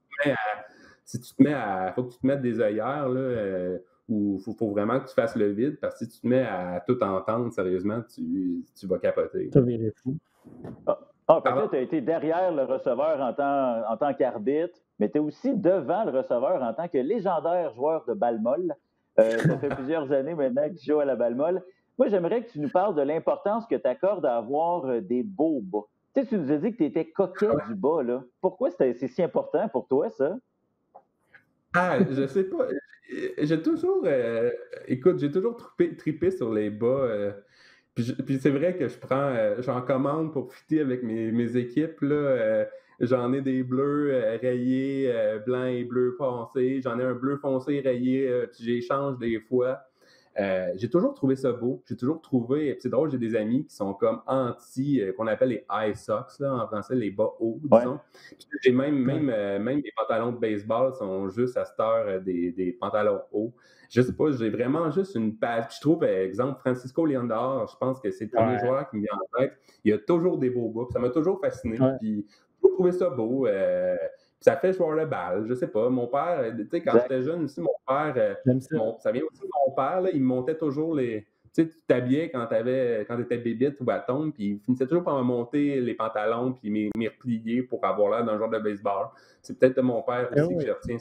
si tu te mets à. Faut que tu te mettes des œillères, là. Où il faut vraiment que tu fasses le vide, parce que si tu te mets à tout entendre, sérieusement, tu vas capoter. Ça virait fou. Fait que là, tu as été derrière le receveur en tant qu'arbitre, mais tu es aussi devant le receveur en tant que légendaire joueur de balle molle. Ça fait plusieurs années maintenant que tu joues à la balle molle. Moi, j'aimerais que tu nous parles de l'importance que tu accordes à avoir des beaux bas. Tu nous as dit que tu étais coquet du bas. Là. Pourquoi c'est si important pour toi, ça? Je sais pas. J'ai toujours, écoute, j'ai toujours tripé sur les bas. Puis c'est vrai que j'en commande pour fitter avec mes équipes. Là, j'en ai des bleus rayés, blancs et bleus foncés. J'en ai un bleu foncé rayé, puis j'échange des fois. J'ai toujours trouvé ça beau. J'ai toujours trouvé. C'est drôle, j'ai des amis qui sont comme qu'on appelle les high socks, là, en français, les bas hauts, Ouais. disons. Puis j'ai même les pantalons de baseball sont juste à cette heure des pantalons hauts. Je sais pas, j'ai vraiment juste une page. Je trouve, par exemple, Francisco Lindor, je pense que c'est le premier Ouais. joueur qui me vient en tête. Il a toujours des beaux bas. Puis ça m'a toujours fasciné. Ouais. Puis j'ai toujours trouvé ça beau. Puis ça fait jouer le bal. Je sais pas. Mon père, tu sais, quand Exact. j'étais jeune aussi, mon père, J'aime ça. ça vient aussi de mon père, là, il me montait toujours les. Tu sais, tu t'habillais quand t'étais bébite ou bâton, puis il finissait toujours par me monter les pantalons, puis m'y replier pour avoir l'air d'un joueur de baseball. C'est peut-être de mon père Ah aussi que oui. je retiens.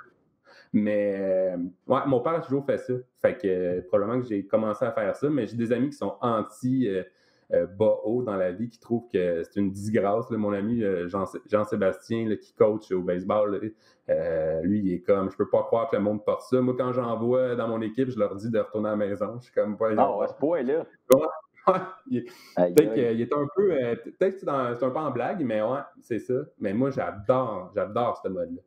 Mais, ouais, mon père a toujours fait ça. Fait que probablement que j'ai commencé à faire ça, mais j'ai des amis qui sont bas haut dans la vie qui trouvent que c'est une disgrâce. Là. Mon ami Jean-Sébastien, là, qui coach au baseball, là, lui, il est comme, je peux pas croire que le monde porte ça. Moi, quand j'en vois dans mon équipe, je leur dis de retourner à la maison. Je suis comme, Non, à ce point-là. Peut-être qu'il est un peu, peut-être que c'est un peu en blague, mais ouais, c'est ça. Mais moi, j'adore ce mode-là.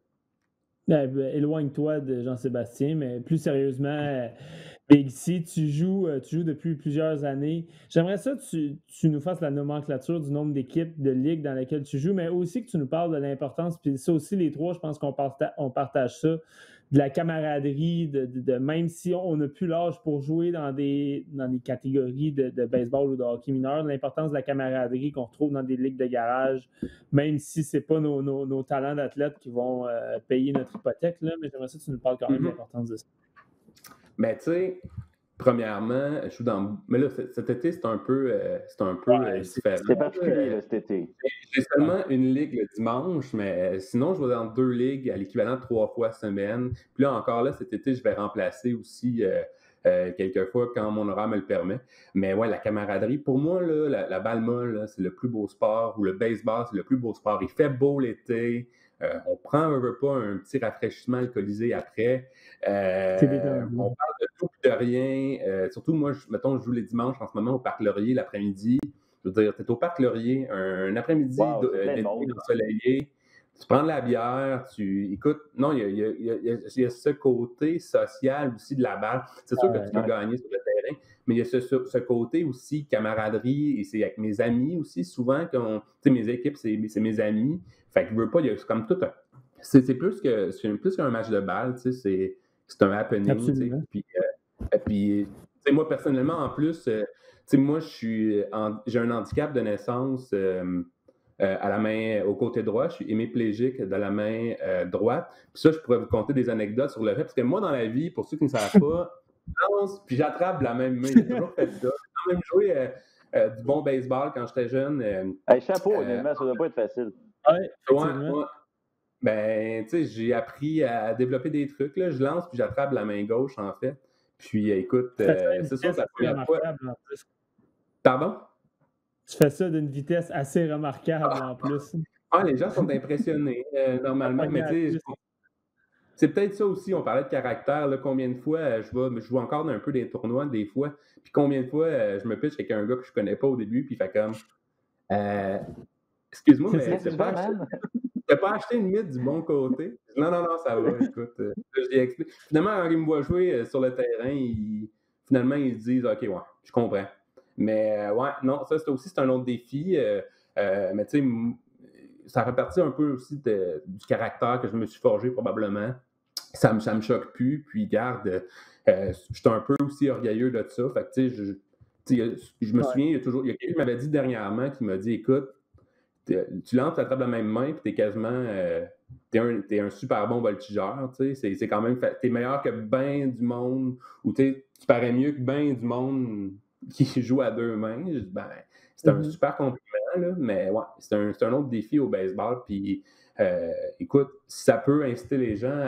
Éloigne-toi de Jean-Sébastien, mais plus sérieusement, Big C, tu joues depuis plusieurs années. J'aimerais ça que tu nous fasses la nomenclature du nombre d'équipes de ligues dans lesquelles tu joues, mais aussi que tu nous parles de l'importance, puis ça aussi, les trois, je pense qu'on partage ça, de la camaraderie, de même si on n'a plus l'âge pour jouer dans des catégories de baseball ou de hockey mineur, l'importance de la camaraderie qu'on retrouve dans des ligues de garage, même si ce n'est pas nos talents d'athlètes qui vont payer notre hypothèque, là, mais j'aimerais ça que tu nous parles quand même de l'importance de ça. Mais tu sais, premièrement, je suis dans. Mais là, cet été, c'est un peu différent. C'est particulier, là, cet été. J'ai seulement une ligue le dimanche, mais sinon, je vais dans 2 ligues à l'équivalent de 3 fois semaine. Puis là, encore là, cet été, je vais remplacer aussi quelques fois quand mon horaire me le permet. Mais ouais, la camaraderie, pour moi, là, la balle molle, là, c'est le plus beau sport, ou le baseball, c'est le plus beau sport. Il fait beau l'été. On prend un petit rafraîchissement alcoolisé après. On parle de tout et de rien. Surtout, moi, mettons, je joue les dimanches en ce moment au Parc Laurier l'après-midi. Je veux dire, tu es au Parc Laurier, un après-midi d'été ensoleillé. Tu prends de la bière, écoute, non, il y a ce côté social aussi de la balle. C'est sûr que tu peux gagner sur le terrain, mais il y a ce côté aussi camaraderie, et c'est avec mes amis aussi, souvent, tu sais, mes équipes, c'est mes amis. Fait que je veux pas, c'est comme tout un. C'est plus qu'un match de balle, tu sais, c'est un happening. Absolument. Puis, tu sais, moi, personnellement, en plus, tu sais, moi, j'ai un handicap de naissance à la main, au côté droit. Je suis hémiplégique de la main droite. Puis ça, je pourrais vous conter des anecdotes sur le fait, parce que moi, dans la vie, pour ceux qui ne savent pas, je lance, puis j'attrape la même main. J'ai toujours fait ça. J'ai quand même joué du bon baseball quand j'étais jeune. Chapeau, honnêtement, ça ne doit pas être facile. Ouais. Ben, tu sais, j'ai appris à développer des trucs. Là. Je lance, puis j'attrape la main gauche, en fait. Puis, écoute, c'est sûr, c'est la première fois. Pardon? Tu fais ça d'une vitesse assez remarquable, en plus. Les gens sont impressionnés, normalement. Mais tu sais, c'est peut-être ça aussi, on parlait de caractère. Là, combien de fois je joue encore un peu des tournois, des fois. Puis combien de fois je me pitche avec un gars que je connais pas au début, puis il fait comme... excuse-moi, mais t'as pas acheté une mythe du bon côté? Non, ça va, écoute. Je lui explique. Finalement, quand ils me voient jouer sur le terrain, finalement, ils se disent « OK, ouais, je comprends ». Mais ouais, non, ça, c'est un autre défi. Mais tu sais, ça fait partie un peu aussi du caractère que je me suis forgé probablement. Ça me choque plus. Puis, garde, je suis un peu aussi orgueilleux de ça. Fait que tu sais, je me souviens, il y a quelqu'un qui m'avait dit dernièrement, qui m'a dit « Écoute, tu lances la table de la même main, puis t'es quasiment... t'es un super bon voltigeur, tu sais, c'est quand même... T'es meilleur que ben du monde, ou tu parais mieux que ben du monde qui joue à 2 mains. » Ben, c'est un super compliment, là, mais ouais, c'est un autre défi au baseball, puis écoute, si ça peut inciter les gens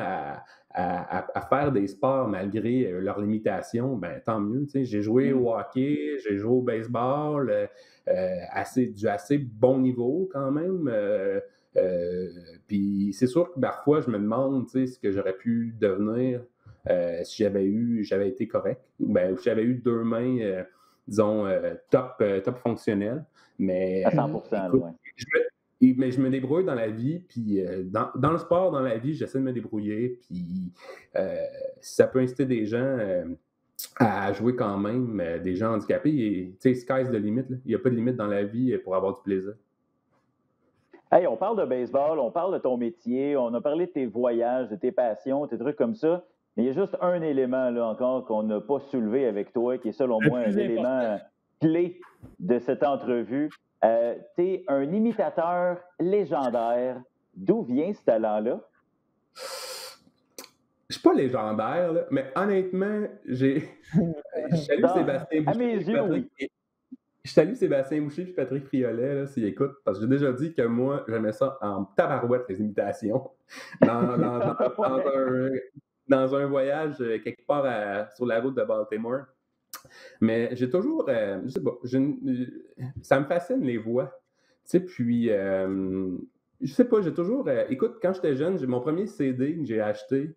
à faire des sports malgré leurs limitations, ben tant mieux, tu sais. J'ai joué au hockey, j'ai joué au baseball, du assez bon niveau quand même. Puis c'est sûr que parfois, je me demande, tu sais, ce que j'aurais pu devenir si j'avais été correct, ben, si j'avais eu 2 mains, disons, top fonctionnelles. Mais À 100%, écoute, ouais. mais je me débrouille dans la vie, puis dans le sport, dans la vie, j'essaie de me débrouiller, puis si ça peut inciter des gens à jouer quand même, des gens handicapés, tu sais, sky's the limit, là. Il n'y a pas de limite dans la vie pour avoir du plaisir. Hey, on parle de baseball, on parle de ton métier, on a parlé de tes voyages, de tes passions, tes trucs comme ça. Mais il y a juste un élément là encore qu'on n'a pas soulevé avec toi, qui est selon moi un élément clé de cette entrevue. Tu es un imitateur légendaire. D'où vient ce talent-là? Je suis pas légendaire, là, mais honnêtement, je salue Sébastien Boucher. Je salue Sébastien Boucher et Patrick Friolet, là, s'ils écoutent, parce que j'ai déjà dit que moi, j'aimais ça en tabarouette, les imitations. Dans un voyage quelque part sur la route de Baltimore. Mais j'ai toujours, je sais pas, ça me fascine les voix. Tu sais, puis, je sais pas, j'ai toujours, écoute, quand j'étais jeune, mon premier CD que j'ai acheté,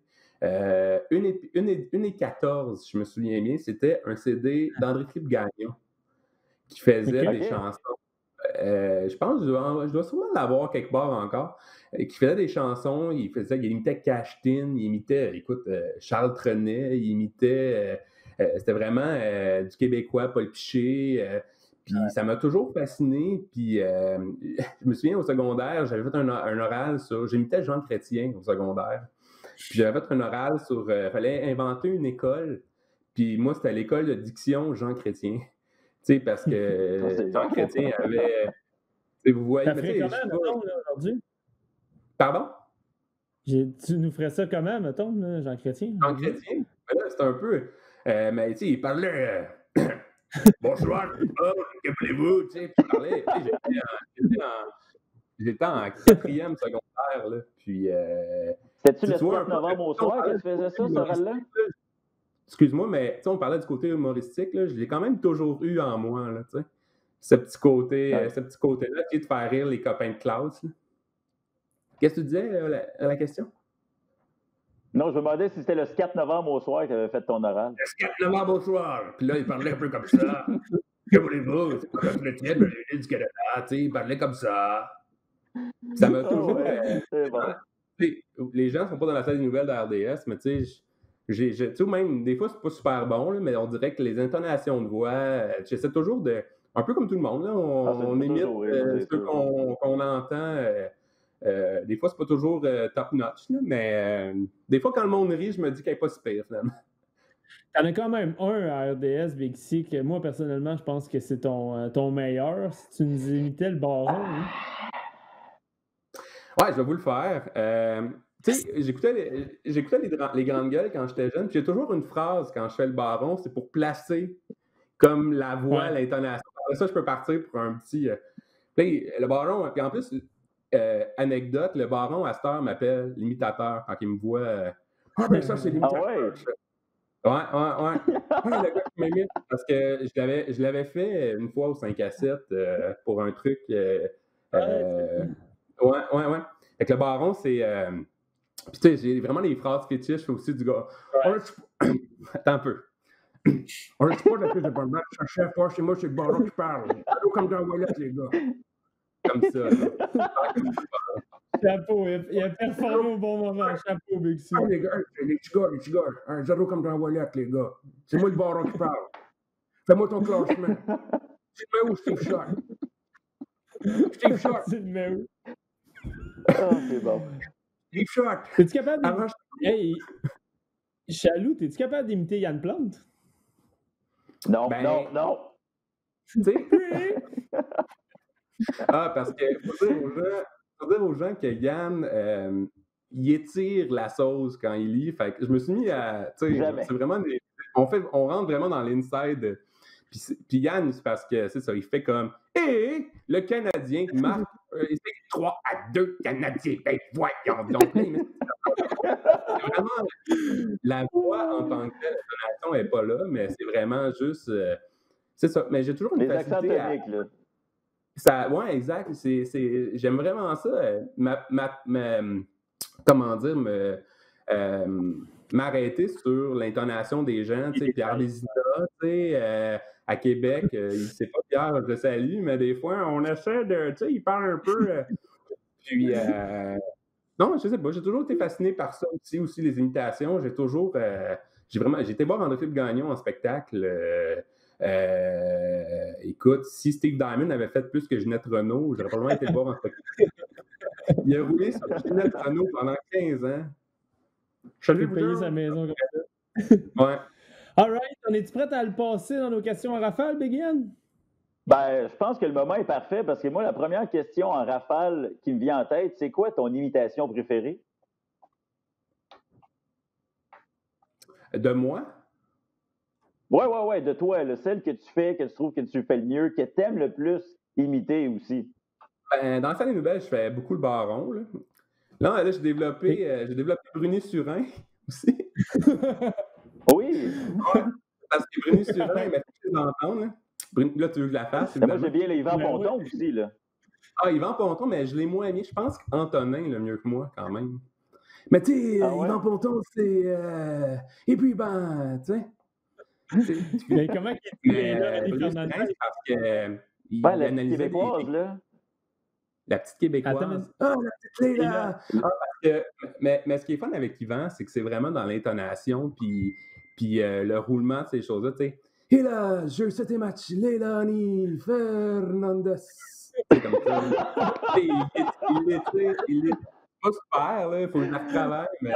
1,14, je me souviens bien, c'était un CD d'André-Philippe Gagnon qui faisait des chansons. Je pense que je dois sûrement l'avoir quelque part encore. Qui faisait des chansons, il imitait Cashtin, il imitait, écoute, Charles Trenet, il imitait, c'était vraiment du québécois, Paul Piché. Puis ça m'a toujours fasciné. Puis je me souviens au secondaire, j'avais fait un oral sur. J'imitais Jean Chrétien au secondaire. Puis j'avais fait un oral sur. Il fallait inventer une école. Puis moi, c'était l'école de diction Jean Chrétien. Tu sais, parce que Jean Chrétien avait. Vous voyez. Ça ferait comment, mettons, là, aujourd'hui? Pardon? Tu nous ferais ça comment, mettons, là, Jean Chrétien? Jean Chrétien? Ben là, c'est un peu. Mais tu sais, il parlait. Bonsoir, que voulez-vous? Tu sais, il parlait. J'étais en 4e secondaire, là. Puis. C'était-tu le 4 novembre au soir que tu faisais ça, ce oral-là? Excuse-moi, mais on parlait du côté humoristique, là, je l'ai quand même toujours eu en moi, là, tu sais. Ce petit côté-là, qui est de faire rire les copains de classe. Là. Qu'est-ce que tu disais, la question? Non, je me demandais si c'était le 4 novembre au soir que tu avais fait ton oral. Le 4 novembre au soir! Puis là, il parlait un peu comme ça. Que voulez-vous? C'est pas le titre de l'île du Canada, tu sais, il parlait comme ça. Ça m'a toujours... c'est bon. Les gens ne sont pas dans la salle des nouvelles de RDS, mais tu sais, même des fois, c'est pas super bon, là, mais on dirait que les intonations de voix, j'essaie toujours de... Un peu comme tout le monde, là, on imite ceux qu'on entend. Des fois, c'est pas toujours top-notch, mais des fois, quand le monde rit, je me dis qu'elle n'est pas si pire, finalement. T'en as quand même un à RDS, Big C, que moi, personnellement, je pense que c'est ton meilleur. Si tu nous imitais le baron. Hein? Ouais, je vais vous le faire. Tu sais, j'écoutais les grandes gueules quand j'étais jeune, puis j'ai toujours une phrase quand je fais le baron, c'est pour placer comme la voix, l'intonation. Après ça, je peux partir pour un petit... le baron, puis en plus, anecdote, le baron, à cette heure, m'appelle l'imitateur quand il me voit. Ah, ben ça, c'est l'imitateur. Ah ouais? Le gars qui m'imite, parce que je l'avais fait une fois au 5 à 7 pour un truc... Ouais. Fait que le baron, c'est... Puis tu sais, j'ai vraiment les phrases fétiches, je fais aussi du gars. Ouais. Attends un peu. On ne dit pas de plus de bonne match, chef, c'est moi, c'est le baron qui parle. Comme dans Wallet, les gars. Comme ça. Chapeau, il a performé au bon moment. Chapeau, Big C. Les gars, les petits gars. Zéro comme dans Wallet, les gars. C'est moi le baron qui parle. Fais-moi ton classement. Tu te mets où, Steve Short? Steve Short. Tu te mets où? Oh, c'est bon. Steve Short. Es-tu capable de... Hey, Chaloux, es-tu capable d'imiter Yann Plante? Non, non. Tu sais? Parce que faut dire aux gens que Yann, il étire la sauce quand il lit. Fait que je me suis mis à... Tu sais, c'est vraiment... On rentre vraiment dans l'inside. Puis Yann, c'est parce que, c'est ça, il fait comme... Et le Canadien qui marque 3-2 Canadiens. Ben voyons donc. C'est vraiment... La voix en tant que telle, l'intonation n'est pas là, mais c'est vraiment juste... c'est ça. Mais j'ai toujours une les facilité accents toniques, là. Ouais, exact. J'aime vraiment ça. Comment dire, m'arrêter sur l'intonation des gens. Tu sais, Pierre Vézina, tu sais, à Québec, c'est pas Pierre, je le salue, mais des fois, on essaie de. Tu sais, il parle un peu. Puis, non, je sais pas, j'ai toujours été fasciné par ça aussi les imitations. J'ai été voir André-Philippe Gagnon en spectacle. Écoute, si Steve Diamond avait fait plus que Ginette Renault, j'aurais probablement été le voir en spectacle. Il a roulé sur Ginette Renault pendant 15 ans. Il a payé sa maison comme ça. Ouais. All right, on est-tu prêt à le passer dans nos questions en rafale, Big Ian? Ben, je pense que le moment est parfait parce que moi, la première question en rafale qui me vient en tête, c'est quoi ton imitation préférée? De moi? Ouais, de toi, celle que tu fais, que tu trouves que tu fais le mieux, que tu aimes le plus imiter aussi. Ben, dans la salle des nouvelles, je fais beaucoup le baron. Là, j'ai développé Bruni Surin aussi. Oui! Parce que Bruni Surin, il m'a fait d'entendre. Là, tu veux que je la fasse? Moi, j'ai bien les Yvan Ponton aussi, là. Ah, Yvan Ponton, mais je l'ai moins aimé. Je pense qu'Antonin l'a mieux que moi, quand même. Mais tu sais, Yvan Ponton, c'est... Et puis, ben, tu sais... Mais comment il est là, parce que... la petite québécoise, là. La petite québécoise. Attends, la petite Léla! Mais ce qui est fun avec Yvan, c'est que c'est vraiment dans l'intonation, puis le roulement de ces choses-là, tu sais. Et là, je c'était match Leilani Fernandez. C'est comme ça. Il est pas super, là. Il faut que je la retravaille, mais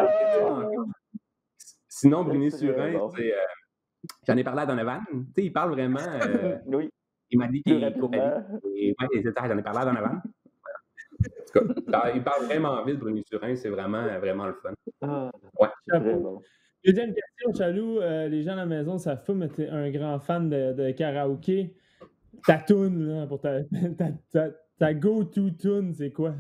sinon, Bruni Surin, j'en ai parlé à Donovan. Tu sais, il parle vraiment. Oui. Il m'a dit qu'il courait vite. J'en ai parlé à Donovan. En tout cas, il parle vraiment vite, Bruni Surin. C'est vraiment, vraiment le fun. Ouais. Très bon. Deuxième question, Chaloux. Les gens à la maison savent pas, mais tu es un grand fan de karaoké. Ta toune, là, pour ta go-to tune, c'est quoi?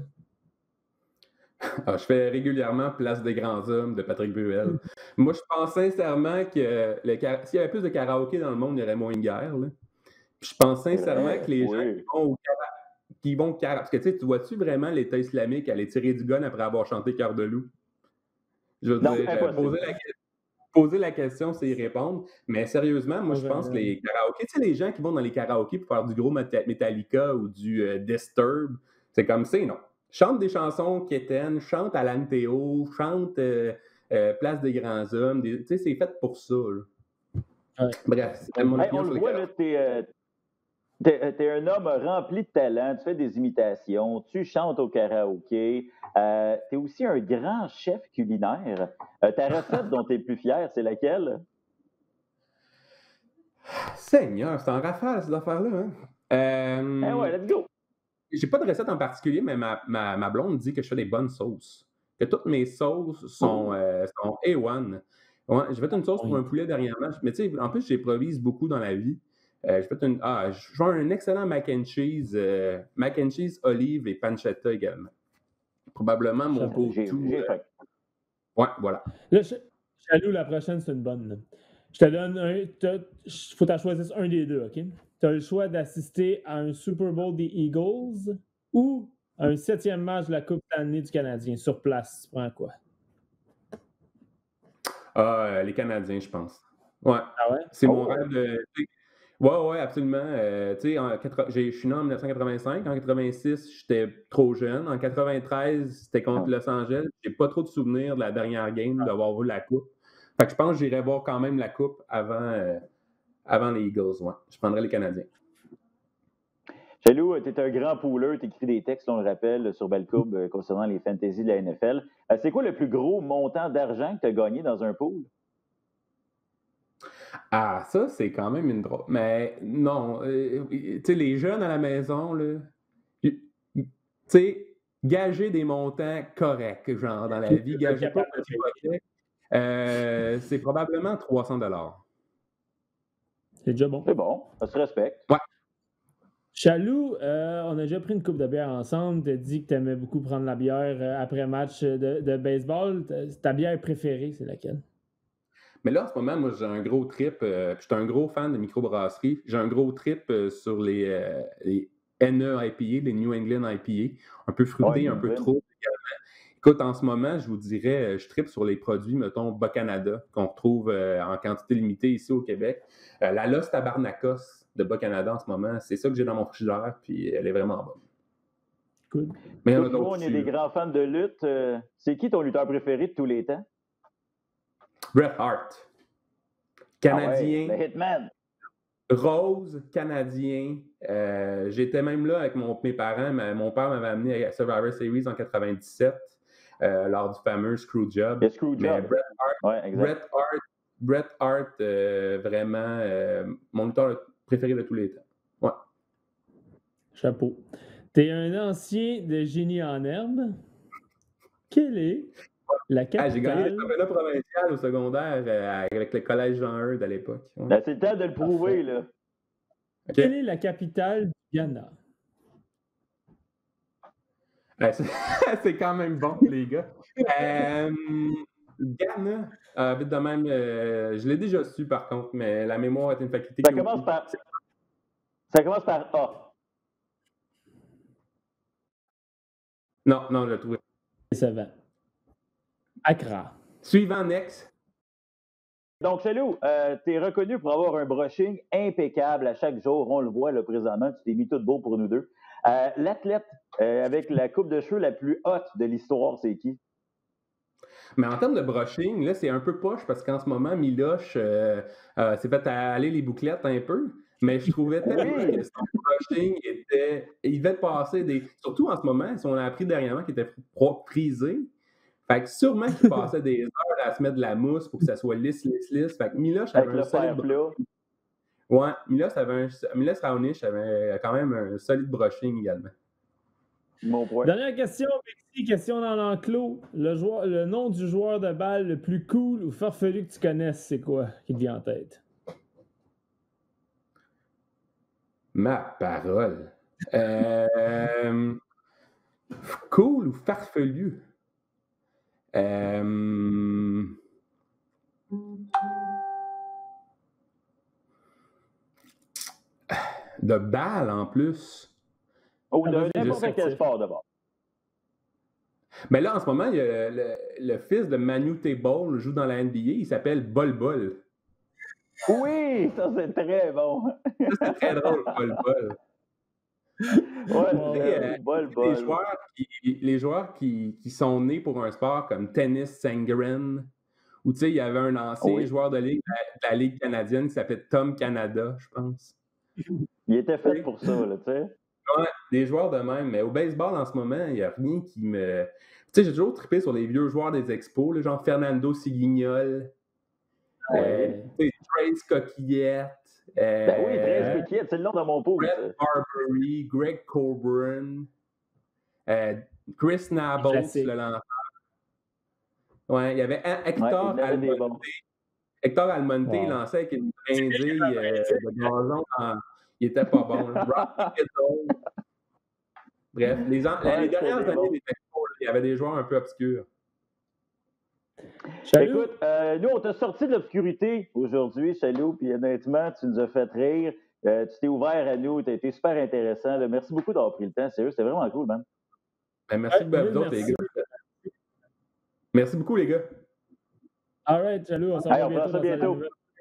Je fais régulièrement Place des grands hommes de Patrick Bruel. Moi, je pense sincèrement que s'il y avait plus de karaoké dans le monde, il y aurait moins de guerre. Là. Puis je pense sincèrement que les gens qui vont au karaoké... Parce que tu vois-tu vraiment l'État islamique aller tirer du gun après avoir chanté Cœur de loup? Je veux dire, poser la question, c'est y répondre. Mais sérieusement, moi, je pense que les karaokés, tu sais, les gens qui vont dans les karaokés pour faire du gros Metallica ou du Disturbed, c'est comme c'est non. Chante des chansons quétaines, chante Alan Théo, chante Place des grands hommes. Tu sais, c'est fait pour ça. Ouais. Bref, c'est mon opinion sur les karaokés. T'es un homme rempli de talent, tu fais des imitations, tu chantes au karaoké, t'es aussi un grand chef culinaire. Ta recette dont t'es le plus fier, c'est laquelle? Seigneur, c'est en rafale, ces affaires-là. Hein? Ouais, let's go! J'ai pas de recette en particulier, mais ma blonde dit que je fais des bonnes sauces. Que toutes mes sauces sont A1. Ouais, j'ai fait une sauce pour un poulet dernièrement, mais tu sais, en plus, j'improvise beaucoup dans la vie. Je fais un excellent mac and cheese olive et pancetta également. Probablement mon go-to. Ouais, voilà. Là, Chaloux, la prochaine, c'est une bonne. Là. Je te donne faut que tu choisisses un des deux, OK? Tu as le choix d'assister à un Super Bowl des Eagles ou à un 7e match de la Coupe d'année du Canadien sur place. Tu prends quoi? Les Canadiens, je pense. Ouais. Ah ouais? C'est mon rêve de... Ouais, absolument. Je suis né en 1985. En 86, j'étais trop jeune. En 93, c'était contre Los Angeles. J'ai pas trop de souvenirs de la dernière game d'avoir vu la Coupe. Fait que je pense que j'irais voir quand même la Coupe avant les Eagles. Ouais. Je prendrais les Canadiens. Chaloux, tu es un grand pooleur, tu écris des textes, on le rappelle, sur Bellecoube concernant les fantasy de la NFL. C'est quoi le plus gros montant d'argent que tu as gagné dans un pool? Ah, ça, c'est quand même une drôle. Mais non, tu sais, les jeunes à la maison, là, tu sais, gager des montants corrects, genre, dans la vie, gager pas petit paquet, c'est probablement 300 $. C'est déjà bon. C'est bon, ça se respecte. Ouais. Chaloux, on a déjà pris une coupe de bière ensemble. Tu as dit que tu aimais beaucoup prendre la bière après match de baseball. Ta bière préférée, c'est laquelle? Mais là, en ce moment, moi, j'ai un gros trip. Je suis un gros fan de microbrasserie. J'ai un gros trip sur les NE IPA, les New England IPA, un peu fruité, un peu trop également. Écoute, en ce moment, je vous dirais, je tripe sur les produits, mettons, Bas-Canada, qu'on retrouve en quantité limitée ici au Québec. La Los Tabarnakos de Bas-Canada en ce moment, c'est ça que j'ai dans mon frigidaire, puis elle est vraiment bonne. Good. Mais il y en a Nous, d'autres on est aussi, des là. grands fans de lutte. C'est qui ton lutteur préféré de tous les temps? Bret Hart. Canadien. Ah ouais, le Hitman. Rose, Canadien. J'étais même là avec mes parents. Mon père m'avait amené à Survivor Series en 97 lors du fameux Screwjob. Le Screwjob. Mais Bret Hart, vraiment mon lutteur préféré de tous les temps. Ouais. Chapeau. T'es un ancien de Génie en herbe. Quelle est la capitale... J'ai gagné le championnat provincial au secondaire avec le collège Jean-Eudes à l'époque. Ouais. Ben, c'est le temps de le prouver, là. Okay. Quelle est la capitale du Ghana? C'est quand même bon, les gars. Ghana, vite de même, je l'ai déjà su par contre, mais la mémoire est une faculté Ça commence par A. Non, je l'ai trouvé. Ça va. Accra. Suivant, next. Donc, Chelou, tu es reconnu pour avoir un brushing impeccable à chaque jour. On le voit là, présentement. Tu t'es mis tout beau pour nous deux. L'athlète avec la coupe de cheveux la plus haute de l'histoire, c'est qui? Mais en termes de brushing, là, c'est un peu poche parce qu'en ce moment, Miloche s'est fait aller les bouclettes un peu. Mais je trouvais tellement que son brushing était... Il devait passer des... Surtout en ce moment, si on a appris dernièrement qu'il était frisé. Fait que sûrement qu'il passait des heures à se mettre de la mousse pour que ça soit lisse. Fait que Miloche avait un solide brushing. Ouais, Miloš Raonic avait quand même un solide brushing également. Mon point. Dernière question, Bexy, question dans l'enclos. Le nom du joueur de balle le plus cool ou farfelu que tu connaisses, c'est quoi qui te vient en tête? Ma parole. Cool ou farfelu? De balle en plus. Ou de n'importe quel sport d'abord. Mais là, en ce moment, il y a le fils de Manu Table joue dans la NBA. Il s'appelle Bol Bol. Oui, ça c'est très bon. Ça, c'est très drôle, Bol Bol. Ouais, Bol Bol. Les joueurs qui sont nés pour un sport comme Tennis Sangren, où tu sais, il y avait un ancien joueur de la Ligue canadienne qui s'appelait Tom Canada, je pense. Il était fait pour ça, là, tu sais. Ouais, des joueurs de même. Mais au baseball, en ce moment, il n'y a rien qui me... Tu sais, j'ai toujours trippé sur les vieux joueurs des Expos, là, genre Fernando Siguignol, Trace Coquillette. Ben oui, Trace Coquillette, c'est le nom de mon pot. Brett Barbery, Greg Coburn, Chris Nabos, le lanceur. Ouais, il y avait Hector Almonte. Hector Almonte lançait avec une brindille de gazon. Il était pas bon. Bref, les dernières années des Expos, il y avait des joueurs un peu obscurs. Chalou. Écoute, nous, on t'a sorti de l'obscurité aujourd'hui, Chalou, puis honnêtement, tu nous as fait rire. Tu t'es ouvert à nous, tu as été super intéressant. Là. Merci beaucoup d'avoir pris le temps, sérieux, c'était vraiment cool, man. Ben, merci beaucoup à vous autres, les gars. Merci beaucoup, les gars. All right, Chalou, on s'en va bientôt.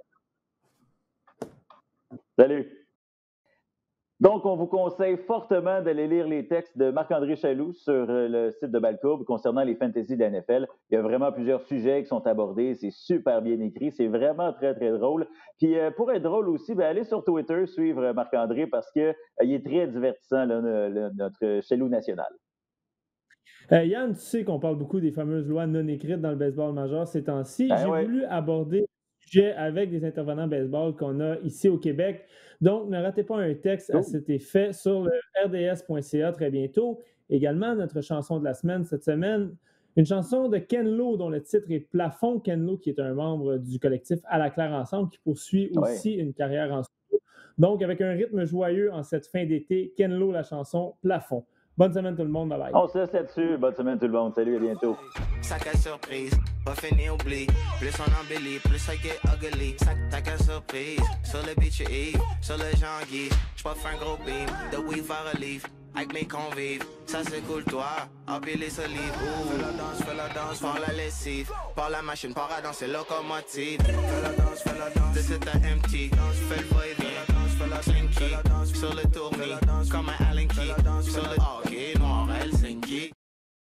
Salut. Donc, on vous conseille fortement d'aller lire les textes de Marc-André Chaloux sur le site de Balcourbe concernant les fantasy de la NFL. Il y a vraiment plusieurs sujets qui sont abordés. C'est super bien écrit. C'est vraiment très, très drôle. Puis, pour être drôle aussi, allez sur Twitter suivre Marc-André parce qu'il est très divertissant, là, notre Chaloux national. Yann, tu sais qu'on parle beaucoup des fameuses lois non écrites dans le baseball majeur ces temps-ci. J'ai voulu aborder le sujet avec des intervenants baseball qu'on a ici au Québec. Donc, ne ratez pas un texte à cet effet sur le rds.ca très bientôt. Également, notre chanson de la semaine cette semaine, une chanson de Ken Lo dont le titre est Plafond. Ken Lo, qui est un membre du collectif À la Claire Ensemble, qui poursuit aussi une carrière en solo. Donc, avec un rythme joyeux en cette fin d'été, Ken Lo, la chanson Plafond. Bonne semaine tout le monde, bye bye. On se laisse là-dessus. Bonne semaine tout le monde. Salut, à bientôt. Sac à surprise, pas fini oublie. Plus on embellit, plus ça get ugly. Sac à surprise, sur le beach Yves, sur le Jean-Guy. J'poffe un gros beam, de weave à relief. Avec mes convives, ça c'est cool toi, empiler solides. Fais la danse, par la lessive. Par la machine, par la danse, c'est locomotive. Fais la danse, de c'est un empty. Fais le va-et-vient, fais la slinky. Sur le tournis, comme un Allen Key. Sur le hockey.